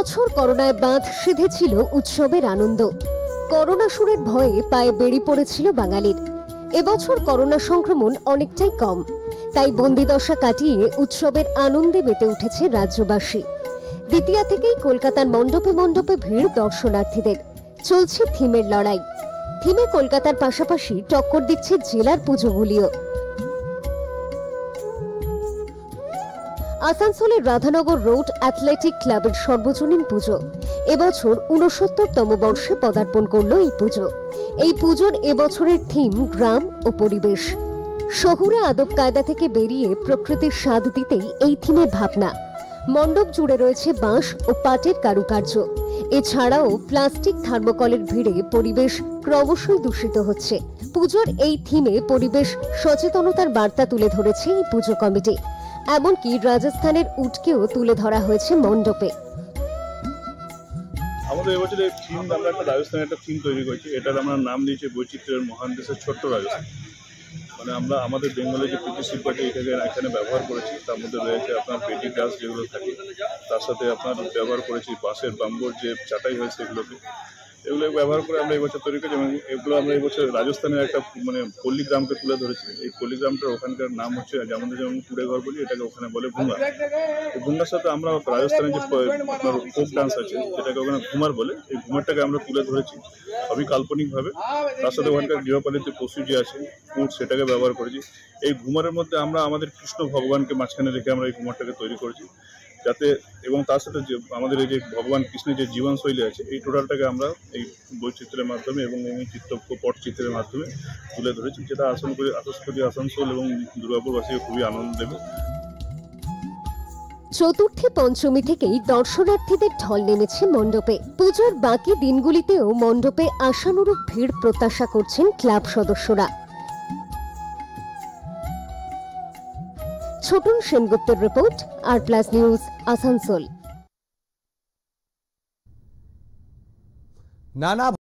এবছর করোনায় বাঁধ সিধেছিল উৎসবের আনন্দ। করোনা সুরের ভয়ে পায়ে বেড়ি পড়েছিল বাঙালির। এবছর করোনা সংক্রমণ অনেকটাই কম, তাই বন্দিদশা কাটিয়ে উৎসবের আনন্দে মেতে উঠেছে রাজ্যবাসী। দ্বিতীয়া থেকেই কলকাতার মণ্ডপে মণ্ডপে ভিড় দর্শনার্থীদের। চলছে থিমের লড়াই। থিমে কলকাতার পাশাপাশি টক্কর দিচ্ছে জেলার পুজোগুলিও। আসানসোলের রাধানগর রোড অ্যাথলেটিক ক্লাবের সর্বজনীন পুজো এবছর ৬৯তম বর্ষে পদার্পণ করল এই পুজো। এই পুজোর এবছরের থিম গ্রাম ও পরিবেশ। শহুরে আদব কায়দা থেকে বেরিয়ে প্রকৃতির স্বাদ দিতেই এই থিমের ভাবনা। মণ্ডপ জুড়ে রয়েছে বাঁশ ও পাটের কারুকার্য। এছাড়াও প্লাস্টিক থার্মোকলের ভিড়ে পরিবেশ ক্রমশই দূষিত হচ্ছে। পুজোর এই থিমে পরিবেশ সচেতনতার বার্তা তুলে ধরেছে এই পুজো কমিটি। এমনকি রাজস্থানের উটকেও তুলে ধরা হয়েছে মণ্ডপে। আমাদের এবছরের থিম আমরা একটা রাজস্থানের একটা থিম তৈরি করেছি। এটার আমরা নাম দিয়েছি বৈচিত্র্যের মহান দেশের ছোট্ট রাজস্থান। মানে আমরা আমাদের বেঙ্গলের যে কৃষি শিল্প আছে এটাকে এখানে ব্যবহার করেছি। তার মধ্যে রয়েছে আপনার পেটি গাছ যেগুলো থাকে, তার সাথে আপনার ব্যবহার করেছি বাঁশের বাম্বুর যে চাটাই হয় সেগুলোকে, এগুলো ব্যবহার করে আমরা এবছর তৈরি করেছি। এবং এগুলো আমরা এবছর রাজস্থানের একটা পল্লীগ্রামকে তুলে ধরেছি। এই পল্লীগ্রামটার ওখানকার নাম হচ্ছে আমাদের যেমন কুড়ে ঘর বলি, এটাকে ওখানে বলে ভুঙ্গা। এই ভুঙ্গার সাথে আমরা রাজস্থানের যে আপনার ফোক ডান্স আছে যেটাকে ওখানে ঘুমার বলে, এই ঘুমারটাকে আমরা তুলে ধরেছি সবই কাল্পনিকভাবে। তার সাথে ওখানকার গৃহপালিত পশু যে আছে উট, সেটাকে ব্যবহার করেছি। এই ঘুমারের মধ্যে আমরা আমাদের কৃষ্ণ ভগবানকে মাঝখানে রেখে আমরা এই ঘুমারটাকে তৈরি করেছি যাতে, এবং তার সাথে যে আমাদের এই যে ভগবান কৃষ্ণের যে জীবনশৈলী আছে এই টোটালটাকে আমরা এই বৈচিত্র্যের মাধ্যমে এবং এই পটচিত্রের মাধ্যমে তুলে ধরেছি, যেটা আসানসোল এবং দুর্গাপুরবাসীকে খুবই আনন্দ দেবে। চতুর্থী পঞ্চমী থেকেই দর্শনার্থীদের ঢল নেমেছে মণ্ডপে। পুজোর বাকি দিনগুলিতেও মণ্ডপে আশানুরূপ ভিড় প্রত্যাশা করছেন ক্লাব সদস্যরা। ছোটন সেনগুপ্তের রিপোর্ট, RPLUS নিউজ, আসানসোল। নানা